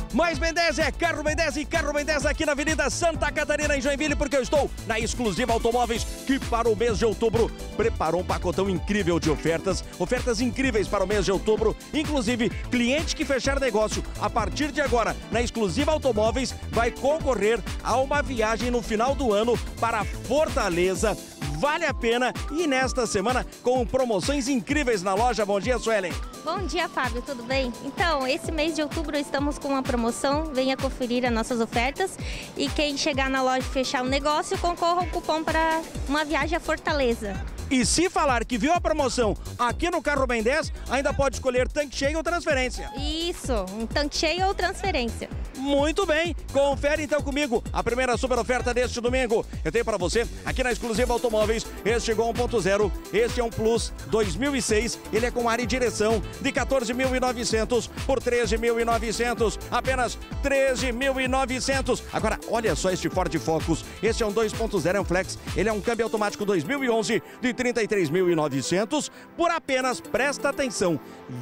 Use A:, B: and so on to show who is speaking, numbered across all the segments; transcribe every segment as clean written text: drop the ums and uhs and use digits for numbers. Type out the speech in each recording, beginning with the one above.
A: Mais Ben 10 é Carro Ben 10 e Carro Ben 10 aqui na Avenida Santa Catarina, em Joinville, porque eu estou na Exclusiva Automóveis, que para o mês de outubro preparou um pacotão incrível de ofertas incríveis para o mês de outubro, inclusive cliente que fechar negócio a partir de agora na Exclusiva Automóveis vai concorrer a uma viagem no final do ano para Fortaleza. Vale a pena e nesta semana com promoções incríveis na loja. Bom dia, Suelen.
B: Bom dia, Fábio, tudo bem? Então, esse mês de outubro estamos com uma promoção, venha conferir as nossas ofertas e quem chegar na loja e fechar o negócio, concorra ao cupom para uma viagem a Fortaleza.
A: E se falar que viu a promoção aqui no Carro Ben 10, ainda pode escolher tanque cheio ou transferência.
B: Isso, um tanque cheio ou transferência.
A: Muito bem, confere então comigo a primeira super oferta deste domingo. Eu tenho para você aqui na Exclusiva Automóveis este Gol 1.0, este é um Plus 2006, ele é com ar e direção de 14.900 por 13.900, apenas 13.900. Agora, olha só este Ford Focus, este é um 2.0, é um Flex, ele é um câmbio automático 2011 de 33.900 por apenas, presta atenção,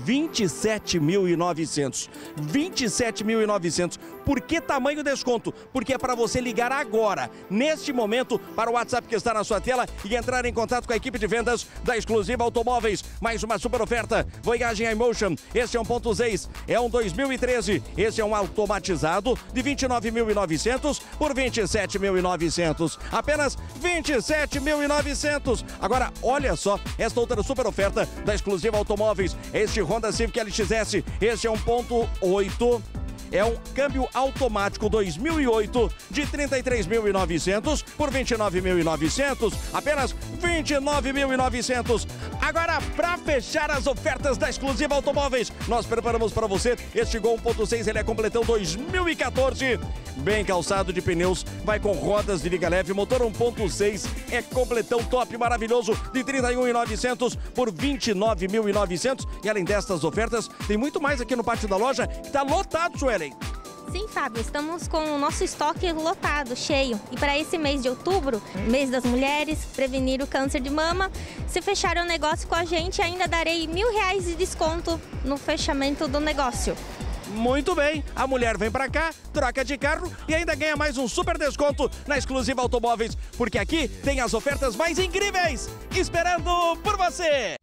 A: 27.900. 27.900. Por que tamanho desconto? Porque é para você ligar agora, neste momento, para o WhatsApp que está na sua tela e entrar em contato com a equipe de vendas da Exclusiva Automóveis. Mais uma super oferta, Voyage iMotion, este é um 1.6, é um 2013, esse é um automatizado de 29.900 por 27.900. Apenas 27.900. Agora, olha só, esta outra super oferta da Exclusiva Automóveis, este Honda Civic LXS, este é um 1.8, é um câmbio automático 2008 de 33.900 por 29.900, apenas 29.900. Agora, para fechar as ofertas da Exclusiva Automóveis, nós preparamos para você este Gol 1.6, ele é completão 2014, bem calçado de pneus, vai com rodas de liga leve, motor 1.6, é completão top, maravilhoso, de 31.900 por 29.900. E além destas ofertas, tem muito mais aqui no pátio da loja, que está lotado, Suelen.
B: Sim, Fábio, estamos com o nosso estoque lotado, cheio. E para esse mês de outubro, mês das mulheres, prevenir o câncer de mama, se fechar o negócio com a gente, ainda darei R$1.000 de desconto no fechamento do negócio.
A: Muito bem, a mulher vem pra cá, troca de carro e ainda ganha mais um super desconto na Exclusiva Automóveis, porque aqui tem as ofertas mais incríveis esperando por você!